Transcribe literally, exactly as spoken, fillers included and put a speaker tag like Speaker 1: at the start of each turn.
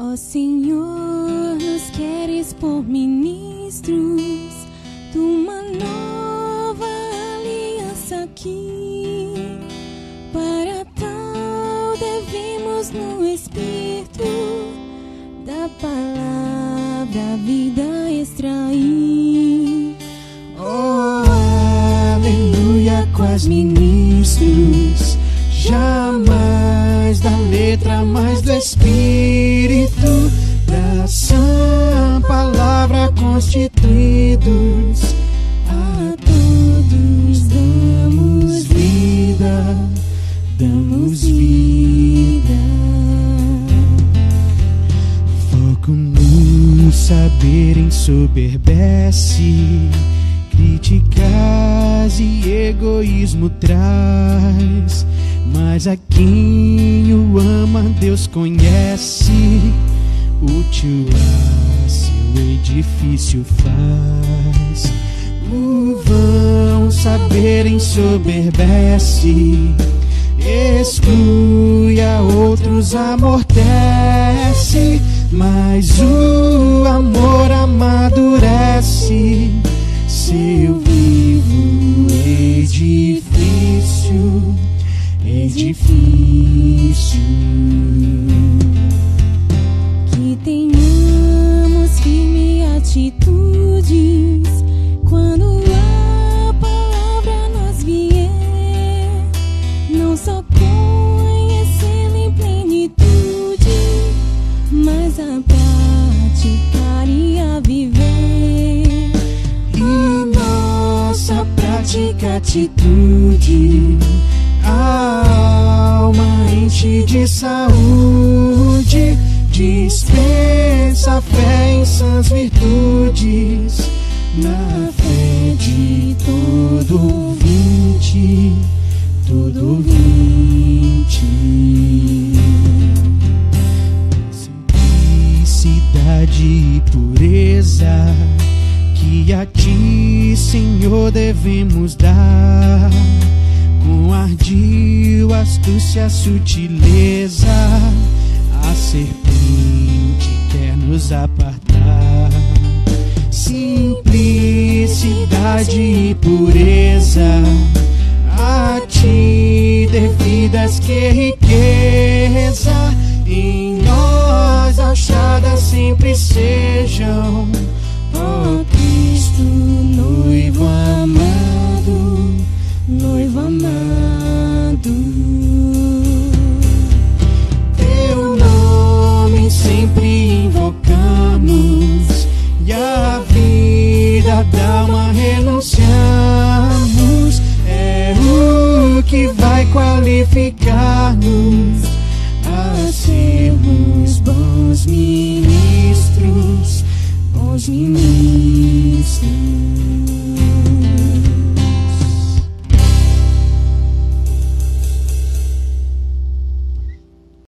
Speaker 1: Ó Senhor, nos queres por ministros de uma nova aliança aqui. Para tal devemos no Espírito da palavra a vida extrair.
Speaker 2: Oh, aleluia, quais ministros, jamais da letra, mas do Espírito, da sã palavra constituídos, a todos damos vida, damos vida. Foco no saber ensoberbece, críticas e egoísmo traz, mas a quem o ama Deus conhece, útil a seu edifício faz. O vão saber ensoberbece, exclui a outros, amortece, mas o amor amadurece seu vivo edifício, edifício.
Speaker 1: Que tenhamos firme atitudes quando a palavra nos vier, não só conhecê-la em plenitude, mas a praticar e a viver.
Speaker 2: E nossa prática, atitude, a alma enche de saúde, dispensa a fé em sãs virtudes, na fé de todo ouvinte, todo ouvinte. Simplicidade e pureza que a Ti, Senhor, devemos dar, com ardil, astúcia, sutileza, a serpente quer nos apartar. Simplicidade e pureza, a Ti devidas, que riqueza em nós achadas sempre sejam. Ó Cristo, noivo amado, noivo amado, Teu nome sempre invocamos, e a vida da alma renunciamos. É o que vai qualificar-nos a sermos bons ministros, bons ministros.